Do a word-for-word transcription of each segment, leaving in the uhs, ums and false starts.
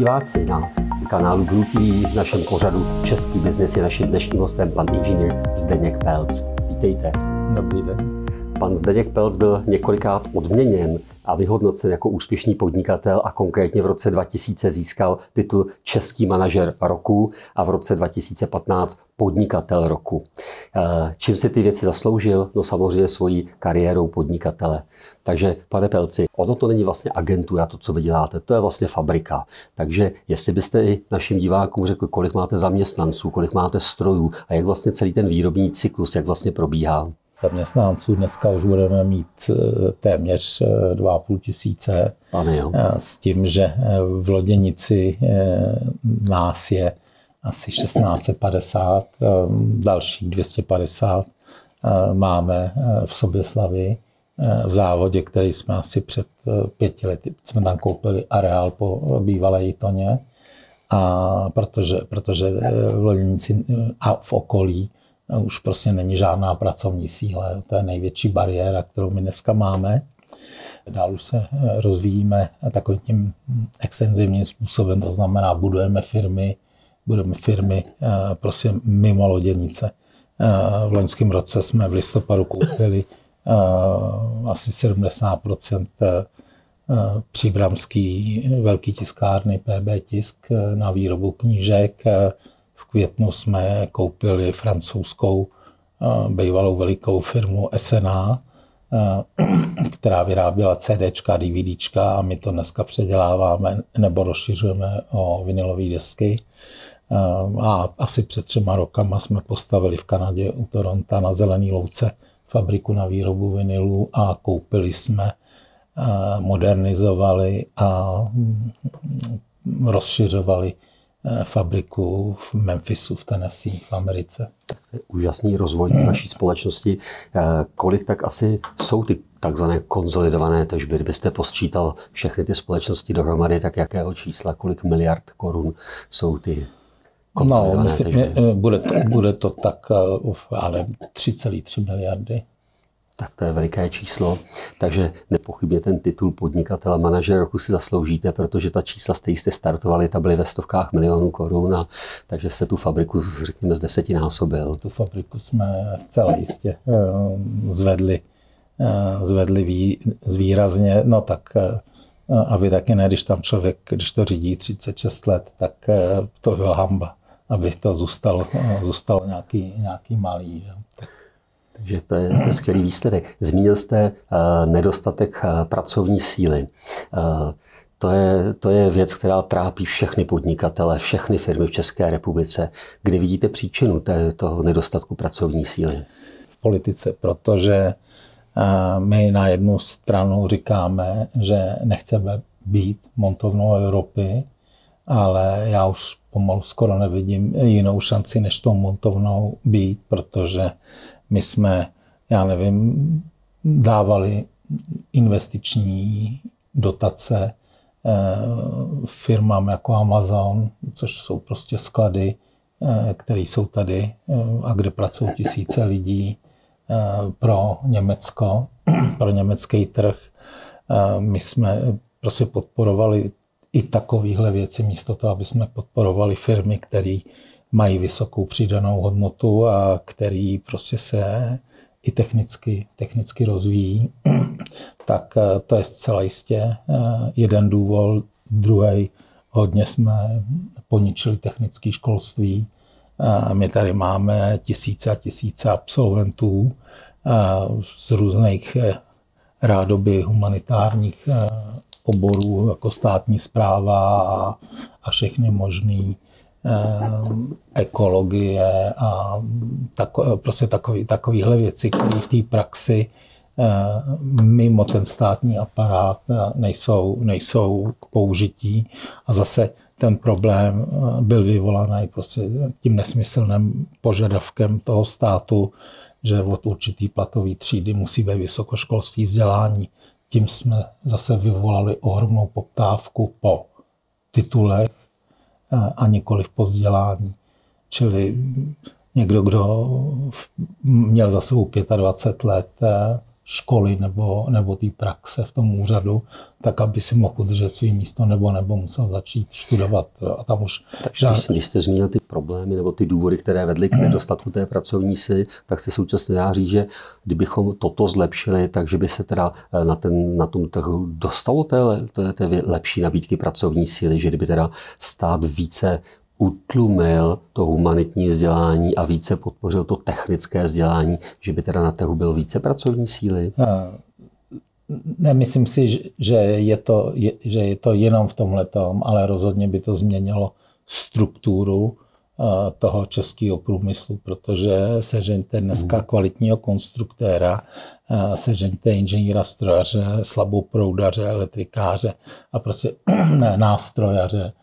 diváci, na kanálu Blue T V v našem pořadu Český biznes je naším dnešním hostem pan inženýr Zdeněk Pelc. Vítejte. Dobrý den. Pan Zdeněk Pelc byl několikrát odměněn a vyhodnocen jako úspěšný podnikatel a konkrétně v roce dva tisíce získal titul Český manažer roku a v roce dva tisíce patnáct podnikatel roku. Čím si ty věci zasloužil? No samozřejmě svojí kariérou podnikatele. Takže, pane Pelci, ono to není vlastně agentura, to, co vy děláte, to je vlastně fabrika. Takže jestli byste i našim divákům řekli, kolik máte zaměstnanců, kolik máte strojů a jak vlastně celý ten výrobní cyklus, jak vlastně probíhá? Zaměstnanců dneska už budeme mít téměř dva a půl tisíce. Pane, jo. S tím, že v Loděnici nás je asi šestnáct set padesát, dalších dvě stě padesát máme v Soběslavi, v závodě, který jsme asi před pěti lety, jsme tam koupili areál po bývalé Jitoně, a protože, protože v Loděnici a v okolí už prostě není žádná pracovní síla. To je největší bariéra, kterou my dneska máme. Dál už se rozvíjíme takovým tím extenzivním způsobem, to znamená, budujeme firmy, budujeme firmy prostě mimo Loděnice. V loňském roce jsme v listopadu koupili asi sedmdesát procent příbramský velký tiskárny P B Tisk na výrobu knížek. V květnu jsme koupili francouzskou bývalou velikou firmu S N A, která vyráběla CDčka, DVDčka a my to dneska předěláváme nebo rozšiřujeme o vinylové desky. A asi před třema rokama jsme postavili v Kanadě u Toronto na Zelený louce fabriku na výrobu vinylů a koupili jsme, modernizovali a rozšiřovali fabriku v Memphisu v Tennessee v Americe. Tak to je úžasný rozvoj naší společnosti. Kolik tak asi jsou ty takzvané konsolidované tržby? Kdybyste posčítal všechny ty společnosti dohromady, tak jakého čísla, kolik miliard korun jsou ty konsolidované no, myslím, tržby? Bude to, bude to tak, ale tři celé tři miliardy. Tak to je veliké číslo, takže nepochybně ten titul podnikatel a manažer roku si zasloužíte, protože ta čísla, z kterých jste startovali, ta byly ve stovkách milionů korun, a takže se tu fabriku, řekněme, z desetinásobil. Tu fabriku jsme zcela jistě zvedli, zvedli výrazně, no tak a vy taky ne, když tam člověk, když to řídí třicet šest let, tak to byla hamba, aby to zůstalo, zůstalo nějaký, nějaký malý. Že? Tak. Takže to je, to je skvělý výsledek. Zmínil jste uh, nedostatek uh, pracovní síly. Uh, to, je, to je věc, která trápí všechny podnikatele, všechny firmy v České republice. Kde vidíte příčinu té, toho nedostatku pracovní síly? V politice, protože uh, my na jednu stranu říkáme, že nechceme být montovnou Evropy, ale já už pomalu skoro nevidím jinou šanci, než tou montovnou být, protože my jsme, já nevím, dávali investiční dotace firmám jako Amazon, což jsou prostě sklady, které jsou tady a kde pracují tisíce lidí pro Německo, pro německý trh. My jsme prostě podporovali i takovéhle věci, místo toho, aby jsme podporovali firmy, které mají vysokou přidanou hodnotu a který prostě se i technicky, technicky rozvíjí, tak to je zcela jistě jeden důvod. Druhý, hodně jsme poničili technické školství. My tady máme tisíce a tisíce absolventů z různých rádoby humanitárních oborů, jako státní správa a, a všechny možný ekologie a tak, prostě takový, takovýhle věci, které v té praxi mimo ten státní aparát nejsou, nejsou k použití. A zase ten problém byl vyvolaný prostě tím nesmyslným požadavkem toho státu, že od určitý platový třídy musí být vysokoškolské vzdělání. Tím jsme zase vyvolali ohromnou poptávku po titulech a nikoliv po vzdělání. Čili někdo, kdo měl za sebou dvacet pět let školy nebo, nebo té praxe v tom úřadu, tak aby si mohl udržet svý místo nebo nebo musel začít studovat. A tam už Takže když, když jste zmínil ty problémy nebo ty důvody, které vedly k nedostatku té pracovní síly, tak se současně dá říct, že kdybychom toto zlepšili, takže by se teda na, ten, na tom trhu dostalo té, té, té lepší nabídky pracovní síly, že kdyby teda stát více utlumil to humanitní vzdělání a více podpořil to technické vzdělání, že by teda na trhu bylo více pracovní síly? Nemyslím si, že je to, že je to jenom v tomhletom, ale rozhodně by to změnilo strukturu toho českého průmyslu, protože sežeňte dneska kvalitního konstruktéra, sežeňte inženýra strojaře, slaboproudaře, elektrikáře a prostě nástrojaře.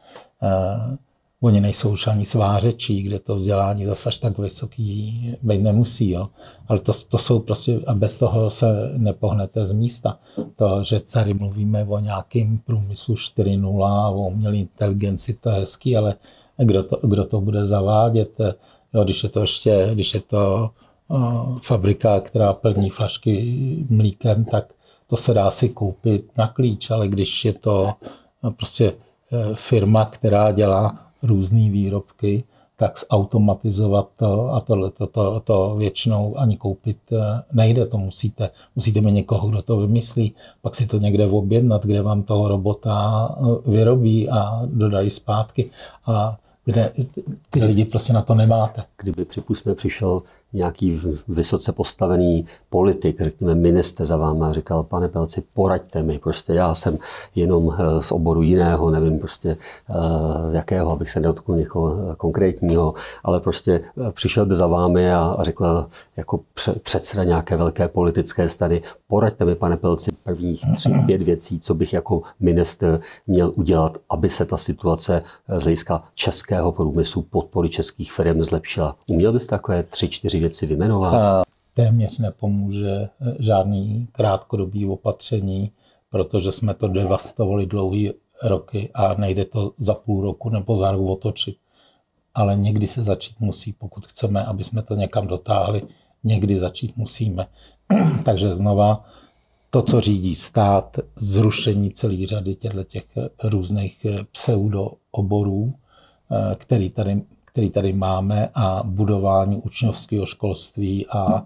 Oni nejsou už ani svářečí, kde to vzdělání zase až tak vysoký být nemusí. Jo. Ale to, to jsou prostě, a bez toho se nepohnete z místa. To, že tady mluvíme o nějakém průmyslu čtyři tečka nula, o umělé inteligenci, to je hezký, ale kdo to, kdo to bude zavádět? Jo, když je to ještě, když je to uh, fabrika, která plní flašky mlíkem, tak to se dá si koupit na klíč, ale když je to uh, prostě uh, firma, která dělá různé výrobky, tak zautomatizovat to a tohle to, to, to většinou ani koupit nejde. To musíte, musíte mít někoho, kdo to vymyslí, pak si to někde objednat, kde vám toho robota vyrobí a dodají zpátky. A kde ty lidi prostě na to nemáte. Kdyby připustně přišel nějaký vysoce postavený politik, řekněme ministr za váma a říkal, pane Pelci, poraďte mi, prostě já jsem jenom z oboru jiného, nevím prostě jakého, abych se nedotknul někoho konkrétního, ale prostě přišel by za vámi a řekl jako předseda nějaké velké politické strany, poraďte mi, pane Pelci, prvních tři, pět věcí, co bych jako ministr měl udělat, aby se ta situace z hlediska českého průmyslu, podpory českých firm zlepšila. Uměl byste takové tři, čtyři věci vyjmenovat? A téměř nepomůže žádný krátkodobý opatření, protože jsme to devastovali dlouhý roky a nejde to za půl roku nebo za rok otočit. Ale někdy se začít musí, pokud chceme, aby jsme to někam dotáhli, někdy začít musíme. Takže znova to, co řídí stát, zrušení celé řady těch různých pseudooborů, který tady, který tady máme, a budování učňovského školství a, a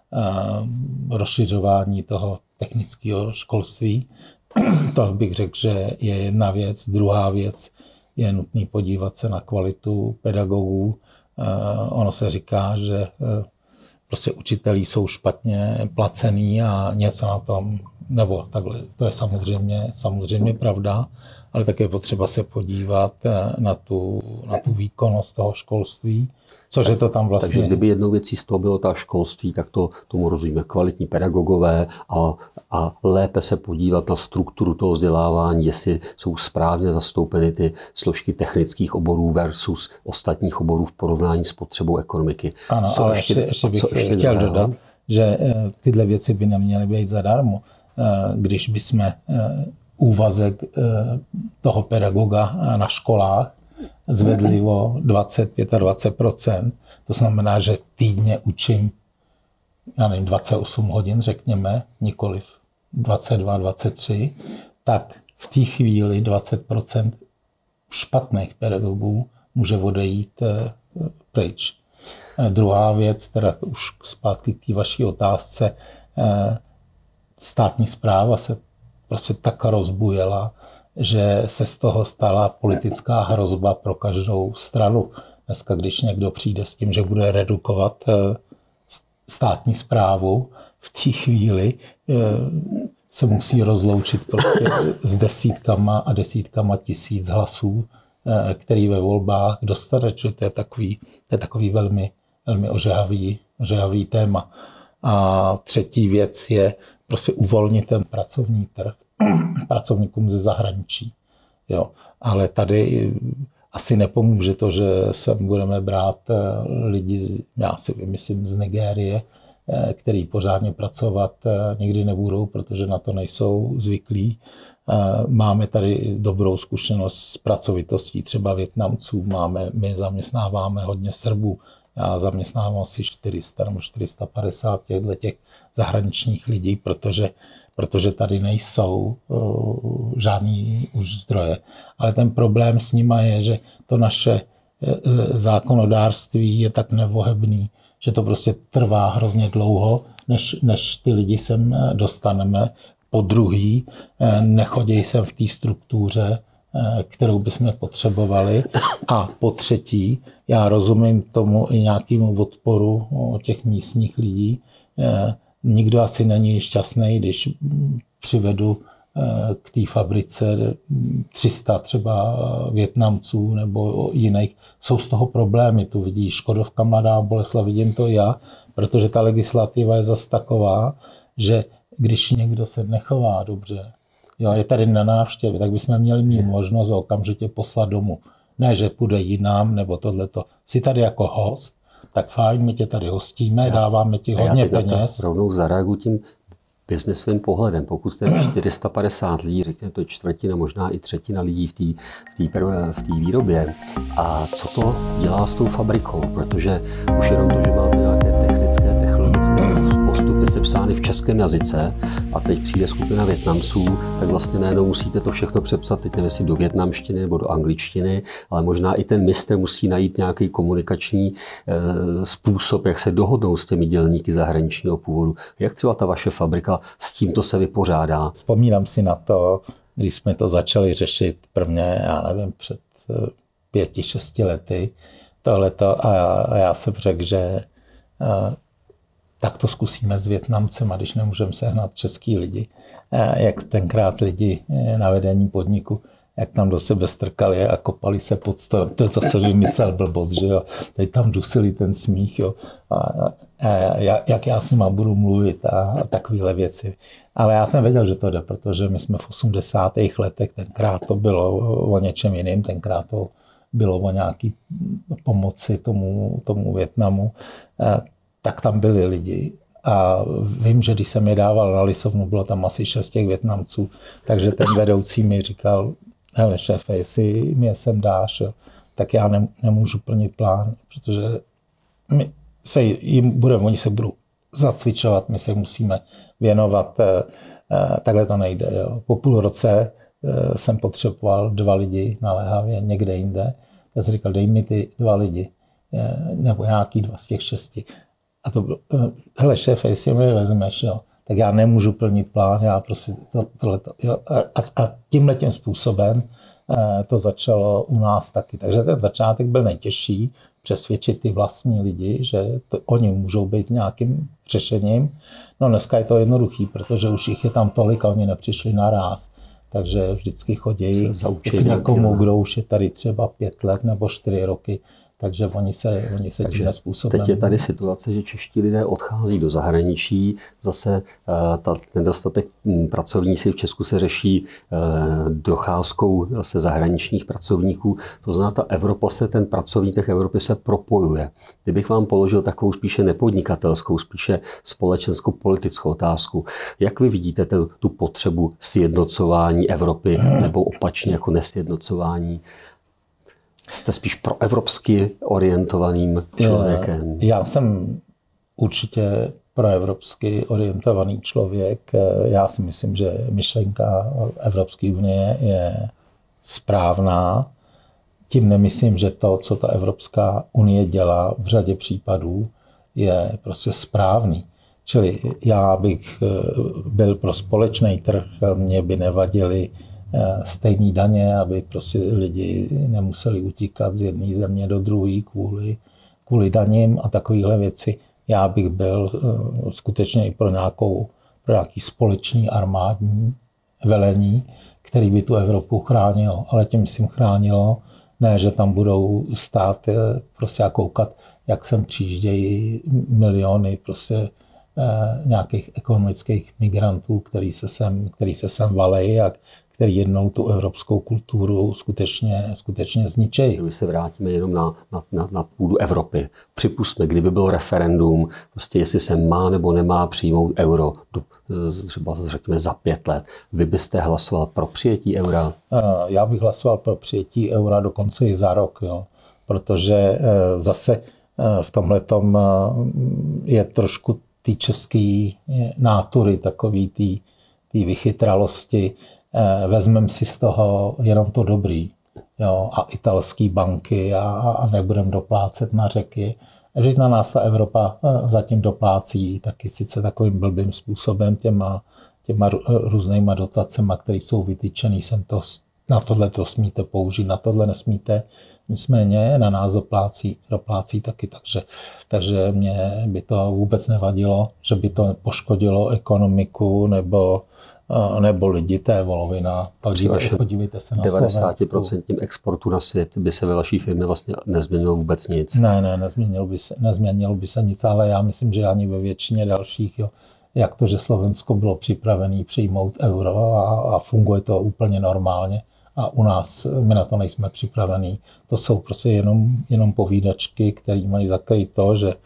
rozšiřování toho technického školství. To bych řekl, že je jedna věc. Druhá věc je nutný podívat se na kvalitu pedagogů. Ono se říká, že prostě učitelí jsou špatně placený a něco na tom, nebo takhle, to je samozřejmě, samozřejmě pravda, ale také je potřeba se podívat na tu, na tu výkonnost toho školství, což je to tam vlastně. Takže kdyby jednou věcí z toho bylo ta školství, tak to tomu rozumíme kvalitní pedagogové a, a lépe se podívat na strukturu toho vzdělávání, jestli jsou správně zastoupeny ty složky technických oborů versus ostatních oborů v porovnání s potřebou ekonomiky. Ano, co ale ještě, ještě bych ještě chtěl dál? dodat, že tyhle věci by neměly být zadarmo. Když bychom úvazek toho pedagoga na školách zvedli o dvacet až dvacet pět procent. To znamená, že týdně učím, já nevím, dvacet osm hodin, řekněme, nikoliv dvacet dva, dvacet tři, tak v té chvíli dvacet procent špatných pedagogů může odejít pryč. Druhá věc, teda už zpátky k té vaší otázce, státní správa se prostě tak rozbujela, že se z toho stala politická hrozba pro každou stranu. Dneska, když někdo přijde s tím, že bude redukovat státní správu, v té chvíli se musí rozloučit prostě s desítkama a desítkama tisíc hlasů, který ve volbách dostane. To je takový, to je takový velmi, velmi ožehavý, ožehavý téma. A třetí věc je prostě uvolnit ten pracovní trh pracovníkům ze zahraničí. Jo. Ale tady asi nepomůže to, že sem budeme brát lidi, já si vymyslím, z Nigérie, který pořádně pracovat nikdy nebudou, protože na to nejsou zvyklí. Máme tady dobrou zkušenost s pracovitostí třeba Vietnamců, máme, my zaměstnáváme hodně Srbů, Já zaměstnávám asi čtyři sta nebo čtyři sta padesát těchto těch zahraničních lidí, protože, protože tady nejsou uh, žádný už zdroje. Ale ten problém s nima je, že to naše uh, zákonodárství je tak nevohebný, že to prostě trvá hrozně dlouho, než, než ty lidi sem dostaneme. Po druhý, nechodí sem v té struktuře, kterou bychom potřebovali. A po třetí, já rozumím tomu i nějakému odporu těch místních lidí. Nikdo asi není šťastný, když přivedu k té fabrice tři sta třeba Vietnamců nebo jiných. Jsou z toho problémy, tu vidí Škodovka Mladá Boleslav, vidím to já, protože ta legislativa je zas taková, že když někdo se nechová dobře, jo, je tady na návštěvě, tak bychom měli mít možnost ho okamžitě poslat domů. Ne, že půjde jinam nebo tohleto. Jsi tady jako host, tak fajn, my tě tady hostíme, já, dáváme ti hodně peněz. Rovnou zareaguji tím biznesovým pohledem. Pokud jste čtyři sta padesát lidí, řekněme to čtvrtina, možná i třetina lidí v té v té v té výrobě. A co to dělá s tou fabrikou? Protože už jenom to, že máte nějaké technické, technologické postupy sepsány v českém jazyce a teď přijde skupina Vietnamců, tak vlastně najednou musíte to všechno přepsat, teď nevím, jestli do vietnamštiny nebo do angličtiny, ale možná i ten mistr musí najít nějaký komunikační e, způsob, jak se dohodnou s těmi dělníky zahraničního původu. Jak třeba ta vaše fabrika s tímto se vypořádá? Vzpomínám si na to, když jsme to začali řešit prvně, já nevím, před pěti, šesti lety tohleto a já, a já jsem řekl, že a, tak to zkusíme s Vietnamcem, a když nemůžeme sehnat český lidi, a, jak tenkrát lidi na vedení podniku, jak tam do sebe strkali a kopali se pod stolem. To je zase vymyslel blbost, že jo. Teď tam dusili ten smích, jo. A, a, a jak já s nima budu mluvit a, a takovéhle věci. Ale já jsem věděl, že to jde, protože my jsme v osmdesátých letech, tenkrát to bylo o něčem jiném, tenkrát to bylo o nějaký pomoci tomu, tomu Vietnamu, a, tak tam byli lidi. A vím, že když jsem je dával na lisovnu, bylo tam asi šest těch Vietnamců, takže ten vedoucí mi říkal, hele šéfe, jestli mi je sem dáš, jo, tak já ne, nemůžu plnit plán, protože my se jim budeme, oni se budou zacvičovat, my se musíme věnovat, eh, eh, takhle to nejde. Jo. Po půl roce eh, jsem potřeboval dva lidi naléhavě někde jinde, já jsem říkal, dej mi ty dva lidi, eh, nebo nějaký dva z těch šesti. A to bylo, eh, hele šéfe, jestli mi je vezmeš, jo, tak já nemůžu plnit plán, já prostě to, tohleto. Jo. A, a tímhletím způsobem eh, to začalo u nás taky. Takže ten začátek byl nejtěžší, přesvědčit ty vlastní lidi, že to, oni můžou být nějakým řešením. No dneska je to jednoduchý, protože už jich je tam tolik a oni nepřišli naráz. Takže vždycky chodí k někomu, kdo už je tady třeba pět let nebo čtyři roky. Takže oni se, oni se tím způsobem... Teď je tady situace, že čeští lidé odchází do zahraničí. Zase ta, ten dostatek pracovní síly v Česku se řeší docházkou zase zahraničních pracovníků. To znamená, ta Evropa se, ten pracovní trh Evropy se propojuje. Kdybych vám položil takovou spíše nepodnikatelskou, spíše společenskou politickou otázku. Jak vy vidíte tu, tu potřebu sjednocování Evropy nebo opačně jako nesjednocování? Jste spíš proevropsky orientovaným člověkem? Já jsem určitě proevropsky orientovaný člověk. Já si myslím, že myšlenka Evropské unie je správná. Tím nemyslím, že to, co ta Evropská unie dělá v řadě případů, je prostě správný. Čili já bych byl pro společný trh, mě by nevadily stejné daně, aby prostě lidi nemuseli utíkat z jedné země do druhé kvůli, kvůli daním a takovéhle věci. Já bych byl uh, skutečně i pro, nějakou, pro nějaký společný armádní velení, který by tu Evropu chránilo. Ale tím myslím chránilo, ne, že tam budou stát prostě a koukat, jak sem přijíždějí miliony prostě uh, nějakých ekonomických migrantů, který se sem, který se sem valejí a který jednou tu evropskou kulturu skutečně, skutečně zničejí. Když se vrátíme jenom na, na, na, na půdu Evropy. Připustme, kdyby bylo referendum, prostě jestli se má nebo nemá přijmout euro, třeba řekněme za pět let. Vy byste hlasoval pro přijetí eura? Já bych hlasoval pro přijetí eura dokonce i za rok, jo. Protože zase v tomhletom je trošku ty české nátury, takový ty vychytralosti. Vezmeme si z toho jenom to dobrý. Jo, a italské banky a, a nebudeme doplácet na řeky. Že na nás ta Evropa zatím doplácí taky sice takovým blbým způsobem těma, těma různýma dotacema, které jsou vytyčený, jsem to, na tohle to smíte použít, na tohle nesmíte. Nicméně na nás doplácí, doplácí taky, takže, takže mě by to vůbec nevadilo, že by to poškodilo ekonomiku nebo nebo lidi, té volovina. Podívejte, podívejte se na devadesát procent exportu na svět by se ve vaší firmě vlastně nezměnilo vůbec nic. Ne, ne, nezměnilo by se, nezměnilo by se nic, ale já myslím, že ani ve většině dalších, jo, jak to, že Slovensko bylo připravené přijmout euro a, a funguje to úplně normálně a u nás my na to nejsme připravení. To jsou prostě jenom, jenom povídačky, které mají zakrýt to, že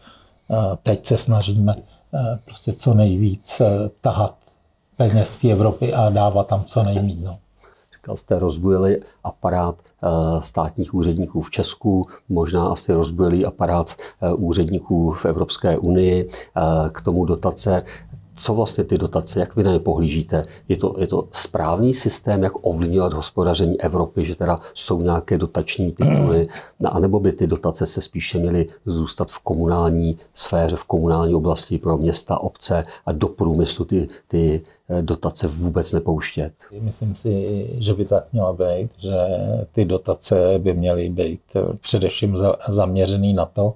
teď se snažíme prostě co nejvíc tahat peněz z Evropy a dávat tam co nejméně. No. Říkal jste, rozbujeli aparát státních úředníků v Česku, možná asi rozbujeli aparát úředníků v Evropské unii, k tomu dotace. Co vlastně ty dotace, jak vy na ně pohlížíte? Je to, je to správný systém, jak ovlivňovat hospodaření Evropy, že teda jsou nějaké dotační tituly, anebo by ty dotace se spíše měly zůstat v komunální sféře, v komunální oblasti pro města, obce a do průmyslu ty, ty dotace vůbec nepouštět? Myslím si, že by tak mělo být, že ty dotace by měly být především zaměřený na to,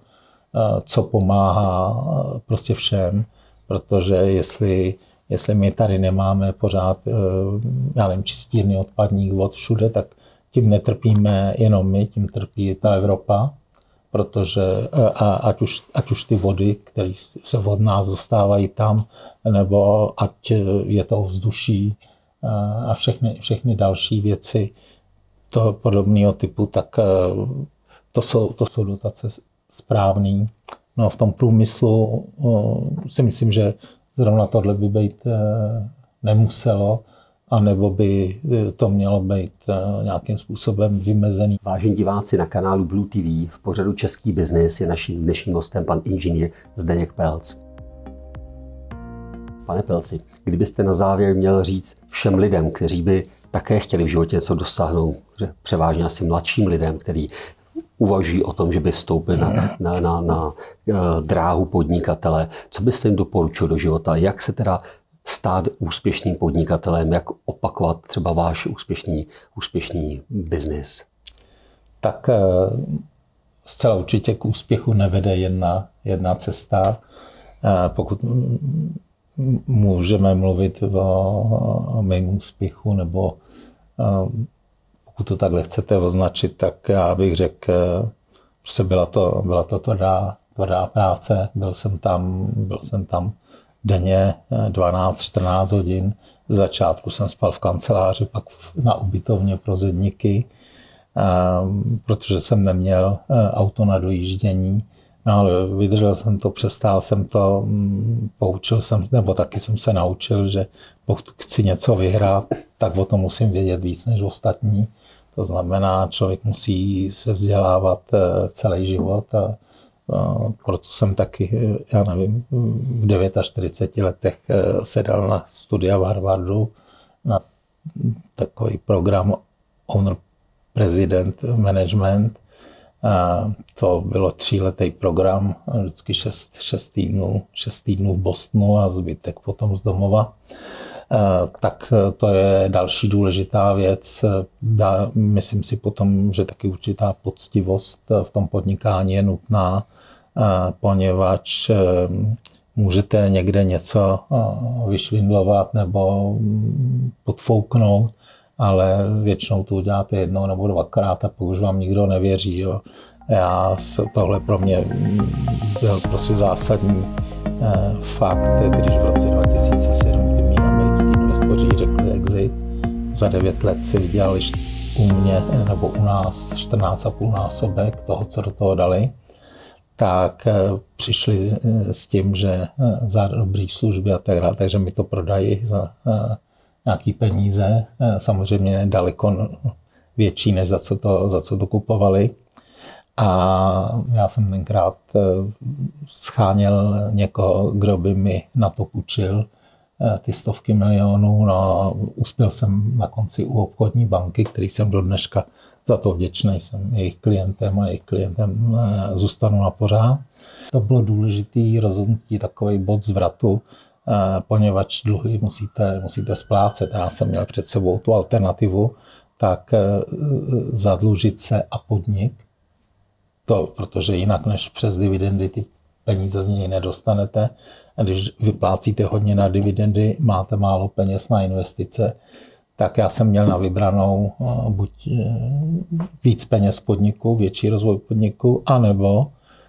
co pomáhá prostě všem. Protože jestli, jestli my tady nemáme pořád, já nevím, čistírny odpadních vod všude, tak tím netrpíme jenom my, tím trpí ta Evropa, protože a ať, už, ať už ty vody, které se od nás dostávají tam, nebo ať je to ovzduší a všechny, všechny další věci toho podobného typu, tak to jsou, to jsou dotace správný. No, v tom průmyslu si myslím, že zrovna tohle by být nemuselo, anebo by to mělo být nějakým způsobem vymezený. Vážení diváci na kanálu Blue T V, v pořadu Český biznis je naším dnešním hostem pan inženýr Zdeněk Pelc. Pane Pelci, kdybyste na závěr měl říct všem lidem, kteří by také chtěli v životě něco dosáhnout, převážně asi mladším lidem, kteří uvažují o tom, že by vstoupili na, na, na, na uh, dráhu podnikatele. Co byste jim doporučil do života? Jak se teda stát úspěšným podnikatelem? Jak opakovat třeba váš úspěšný, úspěšný biznis? Tak uh, zcela určitě k úspěchu nevede jedna, jedna cesta. Uh, pokud můžeme mluvit o, o mém úspěchu nebo uh, pokud to takhle chcete označit, tak já bych řekl, že byla to, byla to tvrdá, tvrdá práce. Byl jsem tam, byl jsem tam denně dvanáct čtrnáct hodin. Z začátku jsem spal v kanceláři, pak na ubytovně pro zedníky, protože jsem neměl auto na dojíždění. No, ale vydržel jsem to, přestál jsem to, poučil jsem, nebo taky jsem se naučil, že pokud chci něco vyhrát, tak o tom musím vědět víc než ostatní. To znamená, člověk musí se vzdělávat celý život a, a proto jsem taky, já nevím, v čtyřiceti devíti letech se dal na studia v Harvardu na takový program Owner President Management. A to bylo tříletý program, vždycky šest, šest, týdnů, šest týdnů v Bostonu a zbytek potom z domova. Tak to je další důležitá věc. Myslím si potom, že taky určitá poctivost v tom podnikání je nutná, poněvadž můžete někde něco vyšvindlovat nebo podfouknout, ale většinou to uděláte jednou nebo dvakrát a pak už vám nikdo nevěří. Jo. Já, tohle pro mě byl prostě zásadní fakt, když v roce dva tisíce sedm ty mý americký investoři řekli exit. Za devět let si vydělali u mě nebo u nás čtrnáct a půl násobek toho, co do toho dali. Tak přišli s tím, že za dobrý služby a tak dále, takže mi to prodají za nějaký peníze, samozřejmě daleko větší, než za co to, za co to kupovali. A já jsem tenkrát scháněl někoho, kdo by mi na to půjčil ty stovky milionů. No a uspěl jsem na konci u obchodní banky, který jsem do dneška za to vděčný. Jsem jejich klientem a jejich klientem zůstanu na pořád. To bylo důležitý rozhodnutí, takový bod zvratu, poněvadž dluhy musíte, musíte splácet. Já jsem měl před sebou tu alternativu, tak zadlužit se a podnik. To, protože jinak než přes dividendy ty peníze z něj nedostanete. A když vyplácíte hodně na dividendy, máte málo peněz na investice, tak já jsem měl na vybranou buď víc peněz podniku, větší rozvoj podniku, anebo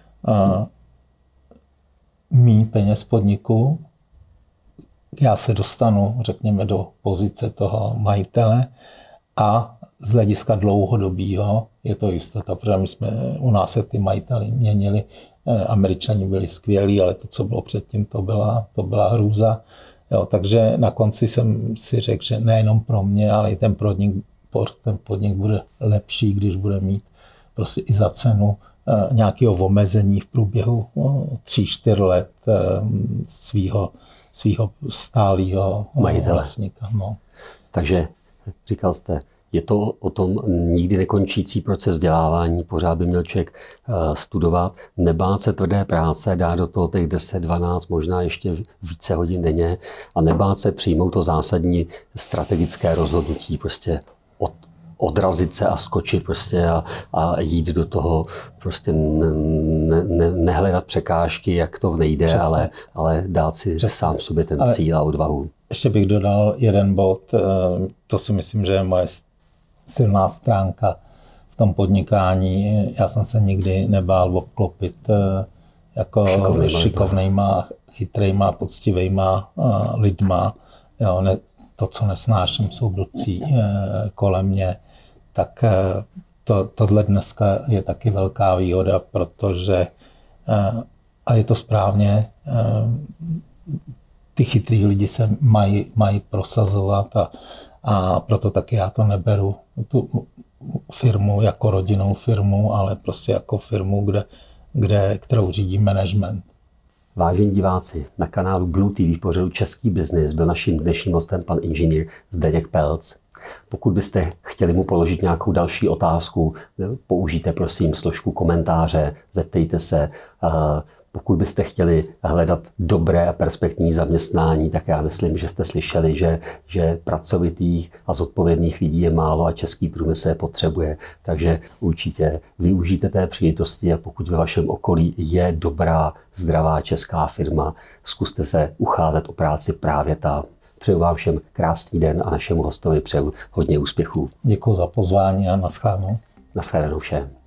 míň peněz podniku. Já se dostanu, řekněme, do pozice toho majitele a z hlediska dlouhodobého je to jistota, protože my jsme u nás se ty majiteli měnili, Američani byli skvělí, ale to, co bylo předtím, to byla, to byla hrůza. Jo, takže na konci jsem si řekl, že nejenom pro mě, ale i ten podnik, ten podnik bude lepší, když bude mít prostě i za cenu nějakého omezení v průběhu no, tři, čtyři let svýho, svýho stálého vlastníka. No. Takže říkal jste, je to o tom nikdy nekončící proces vzdělávání, pořád by měl člověk studovat, nebát se tvrdé práce, dát do toho těch deset, dvanáct, možná ještě více hodin denně a nebát se přijmout to zásadní strategické rozhodnutí, prostě od, odrazit se a skočit prostě a, a jít do toho, prostě ne, ne, nehledat překážky, jak to nejde, ale, ale dát si Přesně. sám sobě ten ale cíl a odvahu. Ještě bych dodal jeden bod, to si myslím, že je moje silná stránka v tom podnikání. Já jsem se nikdy nebál obklopit jako šikovnýma, šikovnýma chytrýma, poctivýma lidma. Jo, ne, to, co nesnáším, jsou blbci kolem mě. Tak to, tohle dneska je taky velká výhoda, protože, a je to správně, ty chytrý lidi se mají, mají prosazovat a, a proto taky já to neberu tu firmu jako rodinnou firmu, ale prostě jako firmu, kde, kde, kterou řídí management. Vážení diváci, na kanálu Blue T V v pořadu Český biznis byl naším dnešním hostem pan inženýr Zdeněk Pelc. Pokud byste chtěli mu položit nějakou další otázku, použijte prosím složku komentáře, zeptejte se. Pokud byste chtěli hledat dobré a perspektivní zaměstnání, tak já myslím, že jste slyšeli, že, že pracovitých a zodpovědných lidí je málo a český průmysl je potřebuje. Takže určitě využijte té příležitosti a pokud ve vašem okolí je dobrá, zdravá česká firma, zkuste se ucházet o práci právě tam. Přeju vám všem krásný den a našemu hostovi přeju hodně úspěchů. Děkuji za pozvání a naschledanou. Naschledanou všem.